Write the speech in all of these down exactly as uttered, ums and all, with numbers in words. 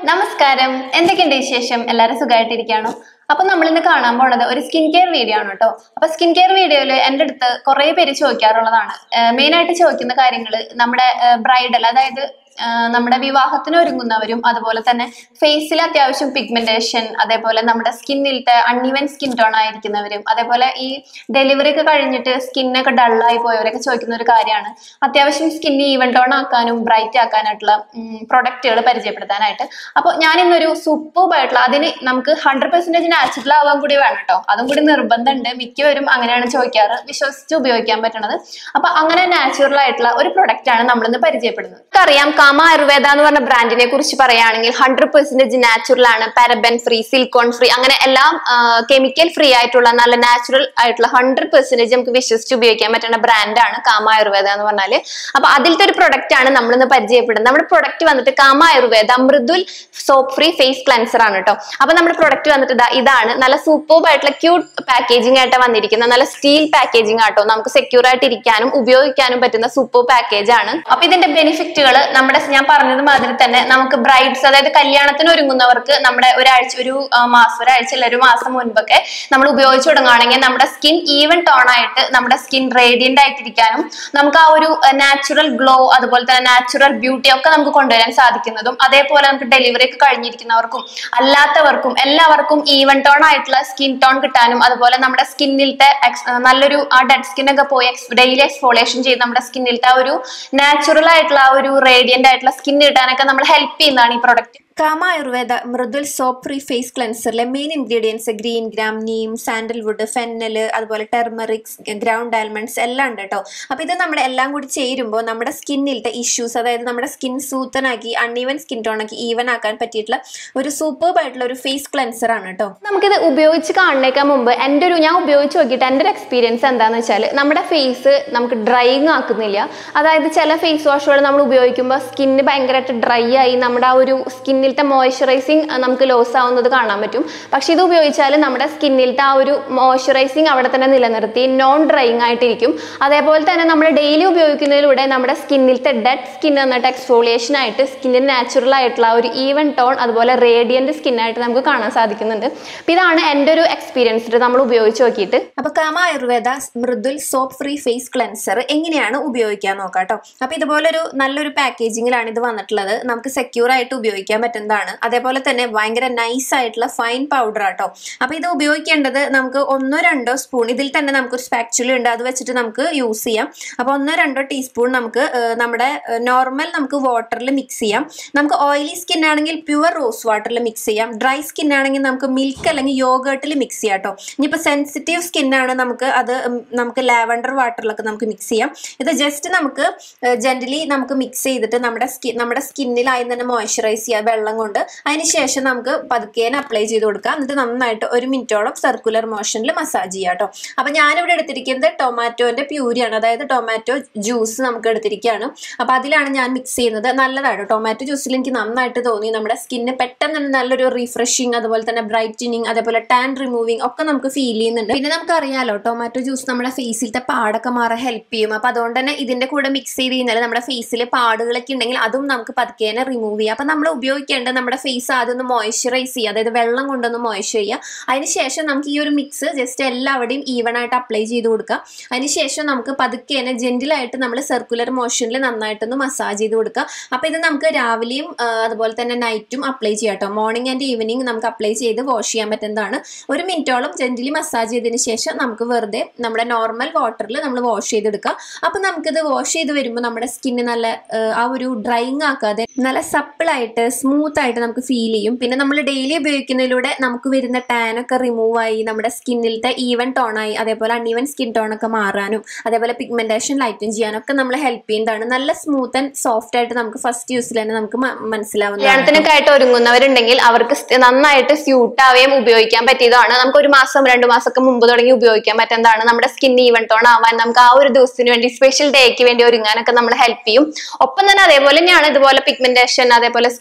നമസ്കാരം, എന്തൊക്കെയുണ്ട് വിശേഷം? എല്ലാവരും സുഖമായിട്ടിരിക്കുകയാണോ? അപ്പൊ നമ്മൾ ഇന്ന് കാണാൻ പോണത് ഒരു സ്കിൻ കെയർ വീഡിയോ ആണ് കേട്ടോ. അപ്പൊ സ്കിൻ കെയർ വീഡിയോയിൽ എൻ്റെ അടുത്ത് കുറെ പേര് ചോദിക്കാറുള്ളതാണ്. മെയിൻ ആയിട്ട് ചോദിക്കുന്ന കാര്യങ്ങൾ നമ്മുടെ ബ്രൈഡൽ, അതായത് നമ്മുടെ വിവാഹത്തിന് ഒരുങ്ങുന്നവരും അതുപോലെ തന്നെ ഫേസിൽ അത്യാവശ്യം പിഗ്മെന്റേഷൻ, അതേപോലെ നമ്മുടെ സ്കിന്നിലത്തെ അൺഈവൻ സ്കിൻ ടോൺ ആയിരിക്കുന്നവരും, അതേപോലെ ഈ ഡെലിവറി ഒക്കെ കഴിഞ്ഞിട്ട് സ്കിന്നൊക്കെ ഡള്ളായി പോയവരൊക്കെ ചോദിക്കുന്ന ഒരു കാര്യമാണ് അത്യാവശ്യം സ്കിൻ ഈവൻ ടോൺ ആക്കാനും ബ്രൈറ്റ് ആക്കാനായിട്ടുള്ള പ്രൊഡക്റ്റുകൾ പരിചയപ്പെടുത്താനായിട്ട്. അപ്പോൾ ഞാൻ ഇന്നൊരു സൂപ്പർബായിട്ടുള്ള, അതിന് നമുക്ക് ഹൺഡ്രഡ് പെർസെന്റേജ് നാച്ചുറൽ ആവാൻ കൂടി വേണം കേട്ടോ, അതും കൂടി നിർബന്ധമുണ്ട്. മിക്കവരും അങ്ങനെയാണ് ചോദിക്കാറ്, വിശ്വസിച്ച് ഉപയോഗിക്കാൻ പറ്റണത്. അപ്പൊ അങ്ങനെ നാച്ചുറൽ ആയിട്ടുള്ള ഒരു പ്രൊഡക്റ്റ് ആണ് നമ്മളിന്ന് പരിചയപ്പെടുന്നത്. നമുക്കറിയാം, കാമ ആയുർവേദ എന്ന് പറഞ്ഞ ബ്രാൻഡിനെ കുറിച്ച് പറയുകയാണെങ്കിൽ ഹൺഡ്രഡ് പെർസെന്റേജ് നാച്ചുറൽ ആണ്, പാരബൻ ഫ്രീ, സിലിക്കോൺ ഫ്രീ, അങ്ങനെ എല്ലാം കെമിക്കൽ ഫ്രീ ആയിട്ടുള്ള നല്ല നാച്ചുറൽ ആയിട്ടുള്ള ഹൺഡ്രഡ് പെർസെന്റേജ് നമുക്ക് വിശ്വസിച്ച് ഉപയോഗിക്കാൻ പറ്റുന്ന ബ്രാൻഡാണ് കാമ ആയുർവേദ എന്ന് പറഞ്ഞാല്. അപ്പൊ അതിലത്തെ ഒരു പ്രൊഡക്റ്റ് ആണ് നമ്മളിന്ന് പരിചയപ്പെടുന്നത്. നമ്മുടെ പ്രൊഡക്റ്റ് വന്നിട്ട് Kama Ayurveda Mridul soap free face cleanser ആണ് കേട്ടോ. അപ്പൊ നമ്മുടെ പ്രൊഡക്റ്റ് വന്നിട്ട് ഇതാണ്, നല്ല സൂപ്പർബ് ആയിട്ടുള്ള ക്യൂട്ട് പാക്കേജിംഗ് ആയിട്ട് വന്നിരിക്കുന്ന നല്ല സ്റ്റീൽ പാക്കേജിംഗ് ആട്ടോ. നമുക്ക് സെക്യൂർ ആയിട്ട് ഇരിക്കാനും ഉപയോഗിക്കാനും പറ്റുന്ന സൂപ്പർ പാക്കേജ് ആണ്. അപ്പൊ ഇതിന്റെ ബെനിഫിറ്റുകൾ നമ്മുടെ ഞാൻ പറഞ്ഞത് മാതിരി തന്നെ നമുക്ക് ബ്രൈഡ്സ്, അതായത് കല്യാണത്തിന് ഒരുങ്ങുന്നവർക്ക് നമ്മുടെ ഒരാഴ്ച ഒരു മാസം ഒരാഴ്ച അല്ല ഒരു മാസം മുൻപൊക്കെ നമ്മൾ ഉപയോഗിച്ചു തുടങ്ങുകയാണെങ്കിൽ നമ്മുടെ സ്കിൻ ഈവൻ ടോൺ ആയിട്ട് നമ്മുടെ സ്കിൻ റേഡിയന്റ് ആയിട്ടിരിക്കാനും നമുക്ക് ആ ഒരു നാച്ചുറൽ ഗ്ലോ അതുപോലെ തന്നെ നാച്ചുറൽ ബ്യൂട്ടി ഒക്കെ നമുക്ക് കൊണ്ടുവരാൻ സാധിക്കുന്നതും, അതേപോലെ നമുക്ക് ഡെലിവറി ഒക്കെ കഴിഞ്ഞിരിക്കുന്നവർക്കും അല്ലാത്തവർക്കും എല്ലാവർക്കും ഈവൻ ടോൺ ആയിട്ടുള്ള സ്കിൻ ടോൺ കിട്ടാനും, അതുപോലെ നമ്മുടെ സ്കിന്നിലത്തെ നല്ലൊരു ആ ഡെഡ് സ്കിൻ ഒക്കെ പോയി ഡെയിലി എക്സ്ഫോളിയേഷൻ ചെയ്ത് നമ്മുടെ സ്കിന്നിലത്തെ ആ ഒരു നാച്ചുറൽ ആയിട്ടുള്ള ആ ഒരു റേഡിയന്റ് ആയിട്ടുള്ള സ്കിൻ കിട്ടാനൊക്കെ നമ്മൾ ഹെൽപ്പ് ചെയ്യുന്നതാണ് ഈ product. Kama Ayurveda Mridul soap free face ക്ലെൻസറിലെ main ingredients green gram, neem, sandalwood, fennel, അതുപോലെ ടെർമറിക്, ഗ്രൗണ്ട് ആൽമണ്ട്സ് എല്ലാം ഉണ്ട് കേട്ടോ. അപ്പൊ ഇത് നമ്മുടെ എല്ലാം കൂടി ചേരുമ്പോൾ നമ്മുടെ സ്കിന്നിലത്തെ ഇഷ്യൂസ്, അതായത് നമ്മുടെ സ്കിൻ സൂത്തൻ ആക്കി അൺഈവൻ സ്കിൻ ടോൺ ആക്കി ഈവൻ ആക്കാൻ പറ്റിയിട്ടുള്ള ഒരു സൂപ്പർബ് ആയിട്ടുള്ള ഒരു ഫേസ് ക്ലെൻസർ ആണ് കേട്ടോ. നമുക്കിത് ഉപയോഗിച്ച് കാണുന്നേക്കാൻ മുമ്പ് എൻ്റെ ഒരു ഞാൻ ഉപയോഗിച്ച് നോക്കിയിട്ട് എൻ്റെ ഒരു എക്സ്പീരിയൻസ് എന്താണെന്ന് വെച്ചാൽ, നമ്മുടെ ഫേസ് നമുക്ക് ഡ്രൈയിങ് ആക്കുന്നില്ല. അതായത് ചില ഫേസ് വാഷുകൾ നമ്മൾ ഉപയോഗിക്കുമ്പോൾ സ്കിന്ന് ഭയങ്കരമായിട്ട് ഡ്രൈ ആയി നമ്മുടെ ആ ഒരു സ്കിന്നിൽ മോയ്സ്ചറൈസിങ് നമുക്ക് ലോസ് ആവുന്നത് കാണാൻ പറ്റും. പക്ഷെ ഇത് ഉപയോഗിച്ചാൽ നമ്മുടെ സ്കിന്നിലത്തെ ആ ഒരു മോയ്സ്ചറൈസിങ് അവിടെ തന്നെ നിലനിർത്തി നോൺ ഡ്രൈയിങ് ആയിട്ടിരിക്കും. അതേപോലെ തന്നെ നമ്മൾ ഡെയിലി ഉപയോഗിക്കുന്നതിലൂടെ നമ്മുടെ സ്കിന്നിലത്തെ ഡെഡ് സ്കിൻ എന്നിട്ട് എക്സ്ഫോളിയേഷൻ ആയിട്ട് സ്കിന്നിന് നാച്ചുറൽ ആയിട്ടുള്ള ഒരു ഈവൻ ടോൺ അതുപോലെ റേഡിയന്റ് സ്കിന്നായിട്ട് നമുക്ക് കാണാൻ സാധിക്കുന്നുണ്ട്. അപ്പം ഇതാണ് എൻ്റെ ഒരു എക്സ്പീരിയൻസ് നമ്മൾ ഉപയോഗിച്ച് നോക്കിയിട്ട്. അപ്പൊ Kama Ayurveda Mridul soap free face cleanser എങ്ങനെയാണ് ഉപയോഗിക്കാൻ നോക്കാം കേട്ടോ. അപ്പൊ ഇതുപോലൊരു നല്ലൊരു പാക്കേജിങ്ങിലാണ് ഇത് വന്നിട്ടുള്ളത്. നമുക്ക് സെക്യൂർ ആയിട്ട് ഉപയോഗിക്കാൻ പറ്റുന്നതാണ്. അതേപോലെ തന്നെ ഭയങ്കര നൈസ് ആയിട്ടുള്ള ഫൈൻ പൗഡർ ആട്ടോ. അപ്പൊ ഇത് ഉപയോഗിക്കേണ്ടത് നമുക്ക് ഒന്നോ രണ്ടോ സ്പൂൺ, ഇതിൽ തന്നെ നമുക്കൊരു സ്പാക്ചുല ഉണ്ട്, അത് വെച്ചിട്ട് നമുക്ക് യൂസ് ചെയ്യാം. അപ്പൊ ഒന്നോ രണ്ടോ ടീസ്പൂൺ നമുക്ക് നമ്മുടെ നോർമൽ നമുക്ക് വാട്ടറിൽ മിക്സ് ചെയ്യാം. നമുക്ക് ഓയിലി സ്കിൻ ആണെങ്കിൽ പ്യുവർ റോസ് വാട്ടറിൽ മിക്സ് ചെയ്യാം. ഡ്രൈ സ്കിൻ ആണെങ്കിൽ നമുക്ക് മിൽക്ക് അല്ലെങ്കിൽ യോഗേർട്ടിൽ മിക്സ് ചെയ്യാം കേട്ടോ. ഇനിയിപ്പോൾ സെൻസിറ്റീവ് സ്കിൻ ആണ് നമുക്ക് അത് നമുക്ക് ലാവൻഡർ വാട്ടറിലൊക്കെ നമുക്ക് മിക്സ് ചെയ്യാം. ഇത് ജസ്റ്റ് നമുക്ക് ജെന്റലി നമുക്ക് മിക്സ് ചെയ്തിട്ട് നമ്മുടെ സ്കിൻ നമ്മുടെ സ്കിന്നിലായി തന്നെ മോയ്സ്ചറൈസ് ചെയ്യാം വെള്ളം കൊണ്ട്. അതിനുശേഷം നമുക്ക് പതുക്കേനെ അപ്ലൈ ചെയ്ത് കൊടുക്കാം. എന്നിട്ട് നന്നായിട്ട് ഒരു മിനിറ്റോളം സർക്കുലർ മോഷനിൽ മസാജ് ചെയ്യാം കേട്ടോ. അപ്പൊ ഞാനിവിടെ എടുത്തിരിക്കുന്നത് ടൊമാറ്റോന്റെ പ്യൂരിയാണ്, അതായത് ടൊമാറ്റോ ജ്യൂസ് നമുക്ക് എടുത്തിരിക്കുകയാണ്. അപ്പൊ അതിലാണ് ഞാൻ മിക്സ് ചെയ്യുന്നത്. നല്ലതാണ് ടൊമാറ്റോ ജ്യൂസിൽ എനിക്ക് നന്നായിട്ട് തോന്നി. നമ്മുടെ സ്കിന്ന് പെട്ടെന്ന് തന്നെ നല്ലൊരു റീഫ്രഷിങ്, അതുപോലെ തന്നെ ബ്രൈറ്റനിങ്, അതേപോലെ ടാൻ റിമൂവിങ് ഒക്കെ നമുക്ക് ഫീൽ ചെയ്യുന്നുണ്ട്. പിന്നെ നമുക്ക് അറിയാലോ ടൊമാറ്റോ ജ്യൂസ് നമ്മുടെ ഫേസിലത്തെ പാടൊക്കെ മാറാൻ ഹെൽപ്പ് ചെയ്യും. അപ്പൊ അതുകൊണ്ട് തന്നെ ഇതിന്റെ കൂടെ മിക്സ് ചെയ്ത് കഴിഞ്ഞാൽ നമ്മുടെ ഫേസിൽ പാടുകളൊക്കെ ഉണ്ടെങ്കിൽ അതും നമുക്ക് പതുക്കേനെ റിമൂവ് ചെയ്യാം. അപ്പൊ നമ്മൾ ഉപയോഗിക്കേണ്ടത് നമ്മുടെ ഫേസ് ആദ്യം ഒന്ന് മോയ്സ്ചറൈസ് ചെയ്യുക, അതായത് വെള്ളം കൊണ്ടൊന്ന് മോയ്സ്ചർ ചെയ്യുക. അതിനുശേഷം നമുക്ക് ഈ ഒരു മിക്സ് ജസ്റ്റ് എല്ലാവിടെയും ഈവൺ ആയിട്ട് അപ്ലൈ ചെയ്ത് കൊടുക്കുക. അതിനുശേഷം നമുക്ക് പതുക്കേനെ ജെന്റിലായിട്ട് നമ്മൾ സർക്കുലർ മോഷനിൽ നന്നായിട്ടൊന്ന് മസാജ് ചെയ്ത് കൊടുക്കുക. അപ്പൊ ഇത് നമുക്ക് രാവിലെയും അതുപോലെ തന്നെ നൈറ്റും അപ്ലൈ ചെയ്യാം കേട്ടോ. മോർണിംഗ് ആൻഡ് ഈവനിങ് നമുക്ക് അപ്ലൈ ചെയ്ത് വാഷ് ചെയ്യാൻ പറ്റുന്നതാണ്. ഒരു മിനിറ്റോളം ജെന്റിലി മസാജ് ചെയ്തതിന് ശേഷം നമുക്ക് വെറുതെ നമ്മുടെ നോർമൽ വാട്ടറിൽ നമ്മൾ വാഷ് ചെയ്തെടുക്കുക. അപ്പൊ നമുക്കിത് വാഷ് ചെയ്ത് വരുമ്പോൾ നമ്മുടെ സ്കിന്ന് നല്ല ആ ഒരു ഡ്രൈയിങ് ആക്കാതെ നല്ല സപ്പിളായിട്ട് സ്മൂത്ത് ആയിട്ട് നമുക്ക് ഫീൽ ചെയ്യും. പിന്നെ നമ്മൾ ഡെയിലി ഉപയോഗിക്കുന്നതിലൂടെ നമുക്ക് വരുന്ന ടാൻ ഒക്കെ റിമൂവ് ആയി നമ്മുടെ സ്കിന്നിലത്തെ ഈവൻ ടോൺ ആയി അതേപോലെ അൺഈവൻ സ്കിൻ ടോൺ ഒക്കെ മാറാനും അതേപോലെ പിഗ്മെന്റേഷൻ ലൈറ്റൻ ചെയ്യാനും ഒക്കെ നമ്മൾ ഹെൽപ്പ് ചെയ്യുന്നതാണ്. നല്ല സ്മൂത്ത് ആൻഡ് സോഫ്റ്റ് ആയിട്ട് നമുക്ക് ഫസ്റ്റ് യൂസിൽ തന്നെ നമുക്ക് മനസ്സിലാവുന്നത്. കല്യാണത്തിനൊക്കെ ആയിട്ട് ഒരുങ്ങുന്നവരുണ്ടെങ്കിൽ അവർക്ക് നന്നായിട്ട് സ്യൂട്ട് ആവുകയും ഉപയോഗിക്കാൻ പറ്റിയതാണ്. നമുക്ക് ഒരു മാസം രണ്ടു മാസമൊക്കെ മുമ്പ് തുടങ്ങി ഉപയോഗിക്കാൻ പറ്റുന്നതാണ്. നമ്മുടെ സ്കിൻ ഈവൻ ടോൺ ആവാൻ നമുക്ക് ആ ഒരു ദിവസത്തിന് വേണ്ടി സ്പെഷ്യൽ ഡേക്ക് വേണ്ടി ഒരുങ്ങാനൊക്കെ നമ്മൾ ഹെൽപ്പ് ചെയ്യും. ഒപ്പം തന്നെ അതേപോലെ തന്നെയാണ് ഇതുപോലെ പിഗ്മെന്റേഷൻ അതേപോലെ സ്കിന്നിലെ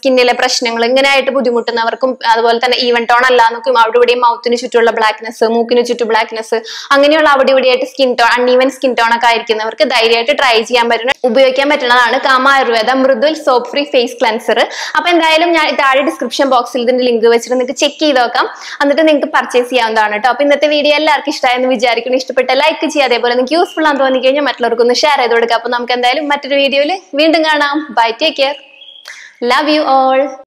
പ്രശ്നങ്ങൾ ഇങ്ങനെയായിട്ട് ബുദ്ധിമുട്ടുന്നവർക്കും അതുപോലെ തന്നെ ഈവൻ ടോൺ അല്ലാന്നൊക്കെ അവിടെ ഇവിടെയും മൗത്തിന് ചുറ്റുമുള്ള ബ്ലാക്ക്നെസ് മൂക്കിന് ചുറ്റും ബ്ലാക്ക്നെസ് അങ്ങനെയുള്ള അവിടെ ഇവിടെയായിട്ട് skin tone uneven skin tone ഒക്കെ ആയിരിക്കുന്നവർക്ക് ധൈര്യമായിട്ട് ട്രൈ ചെയ്യാൻ പറ്റുന്ന ഉപയോഗിക്കാൻ പറ്റുന്നതാണ് Kama Ayurveda Mridul soap free face cleanser. അപ്പൊ എന്തായാലും ഞാൻ താഴെ ഡിസ്ക്രിപ്ഷൻ ബോക്സിൽ ഇതിന്റെ ലിങ്ക് വെച്ചിട്ട് നിങ്ങൾക്ക് ചെക്ക് ചെയ്ത് നോക്കാം, എന്നിട്ട് നിങ്ങൾക്ക് പർച്ചേസ് ചെയ്യാവുന്നതാണ് കേട്ടോ. അപ്പൊ ഇന്നത്തെ വീഡിയോ എല്ലാവർക്കും ഇഷ്ടമായെന്ന് വിചാരിക്കുന്നു. ഇഷ്ടപ്പെട്ട ലൈക്ക് ചെയ്യുക, അതേപോലെ നിങ്ങൾക്ക് യൂസ്ഫുൾ ആണെന്ന് തോന്നി കഴിഞ്ഞാൽ മറ്റുള്ളവർക്കൊന്ന് ഷെയർ ചെയ്ത് കൊടുക്കുക. അപ്പൊ നമുക്ക് എന്തായാലും മറ്റൊരു വീഡിയോയിൽ വീണ്ടും കാണാം. Bye, take care, love you all.